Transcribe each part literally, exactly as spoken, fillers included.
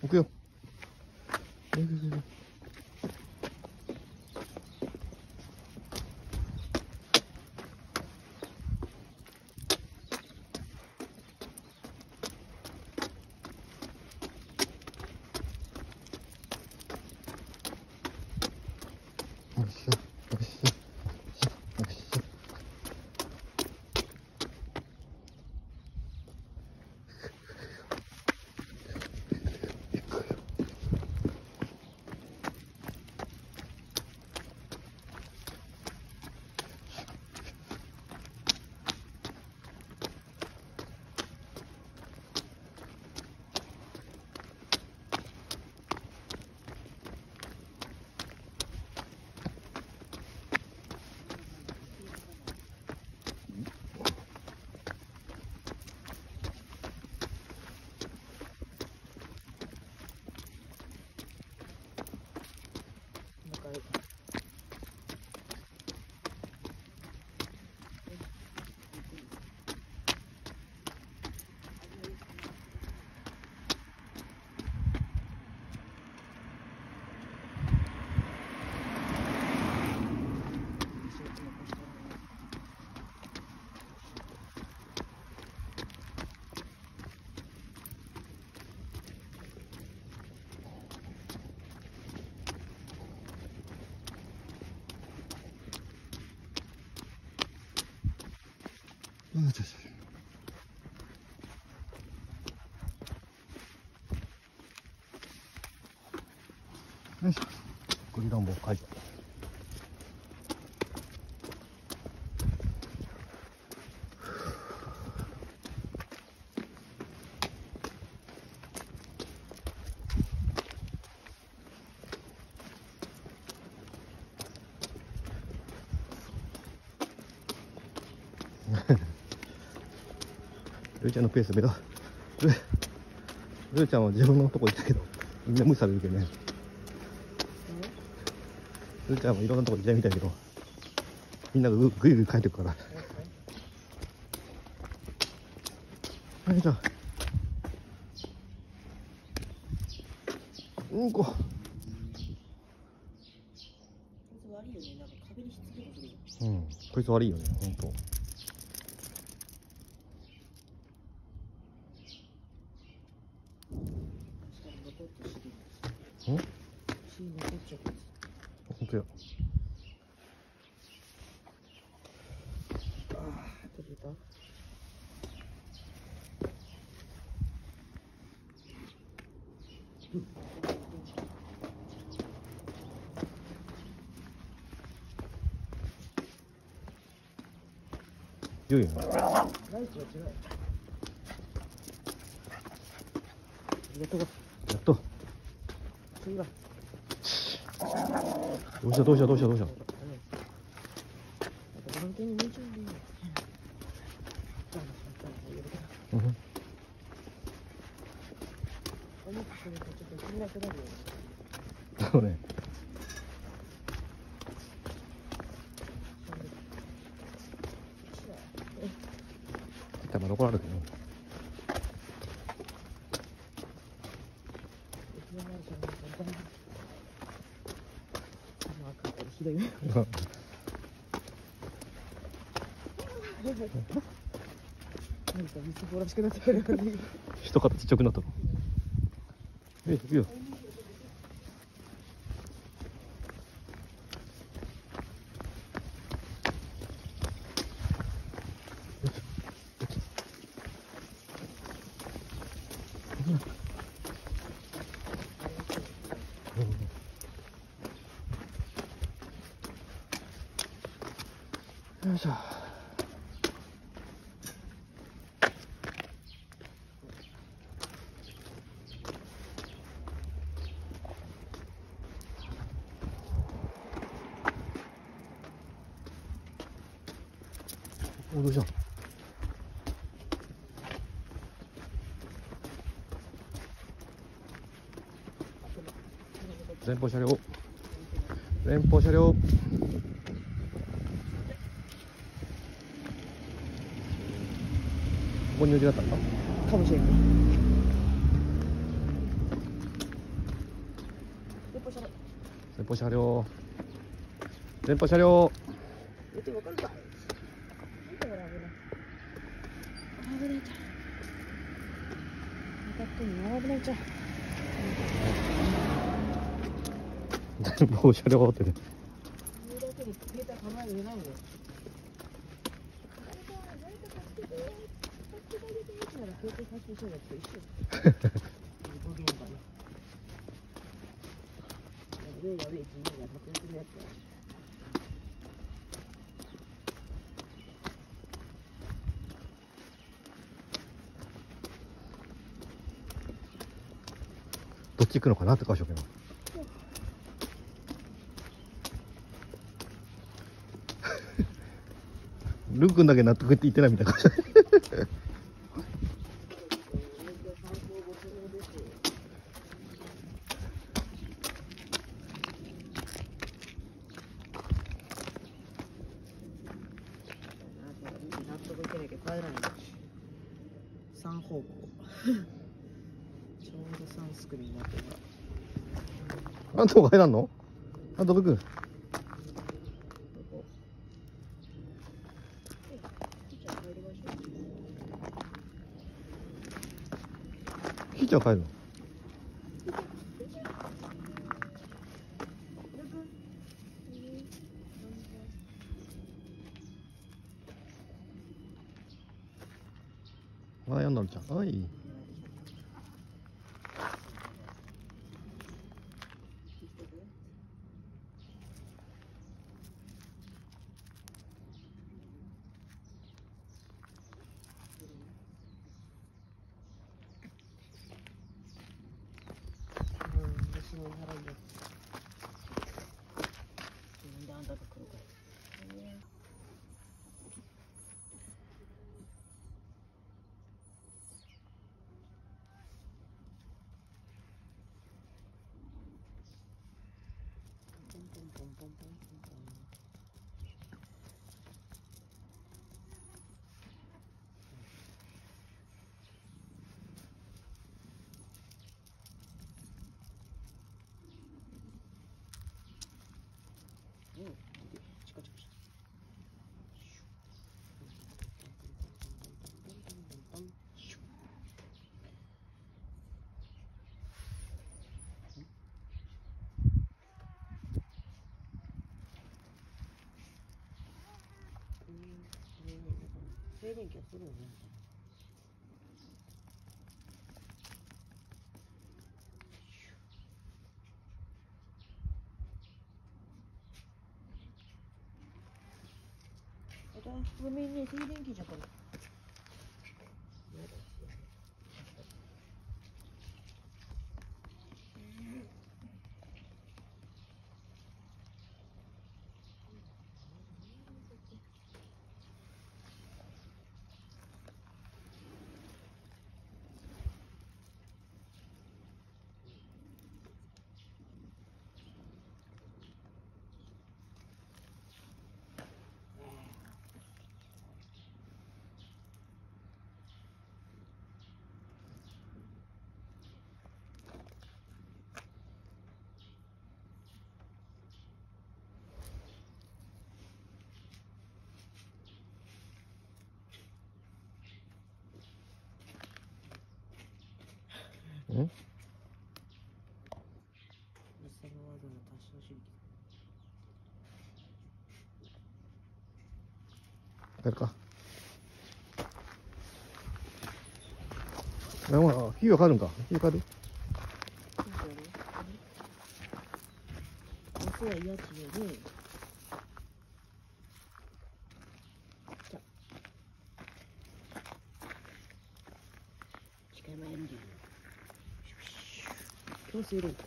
行くよ。行く行く行く。よいしょ、よいしょ、よいしょ。よいしょ。よいしょ。ゴリランボ解除。ルーちゃんのペース見ろ。ルー、ルーちゃんは自分のとこ行ったけど、みんな無視されるけどね。ルーちゃんはいろんなとこ行きたいみたいだけど、みんながぐぐいぐい帰ってくから。よいしょ。うんこ。うん、こいつ悪いよね、ほんと。ん？ほんとや。良いよね。やっと。どうしたどうしたどうしたどうした。うん。そうね。たま残られるけど。ひどいね。何かみすぼらしくなってる。一肩ちっちゃくなったの。え、いいよ。よいしょ。お、どうした？前方車両。前方車両。ここに用事だったのか？かもしれない。 歩車両前方車両。 言ってわかるか。だから危ない。危ないちゃう。当たってんの危ないちゃう。 前方車両ってね。 言うだけで携帯構えれないよ。 どっち行くのかなって顔しようけど。ルン君だけ納得って言ってないみたいな顔して。 納得いけなきゃ帰らない。三方向。ちょうど三すくみになってるから。 あんたも帰らんの？あんたどこ行く？ひーちゃん帰るの？あ、やんなるちゃん。はい。うん、チカチカした。静電気はするよね。ごめんね、静電気じゃから。 ん？帰るか。あ、まあ、火は帰るんか。火帰る。 明日は嫌ちよね。近い前やるんじゃん。強制連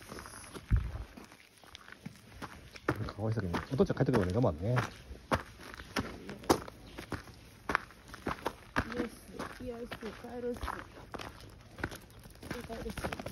かわいそうに、お父ちゃん帰ってくるまで我慢ね。 イエス、イエス、帰るっす。帰るっす。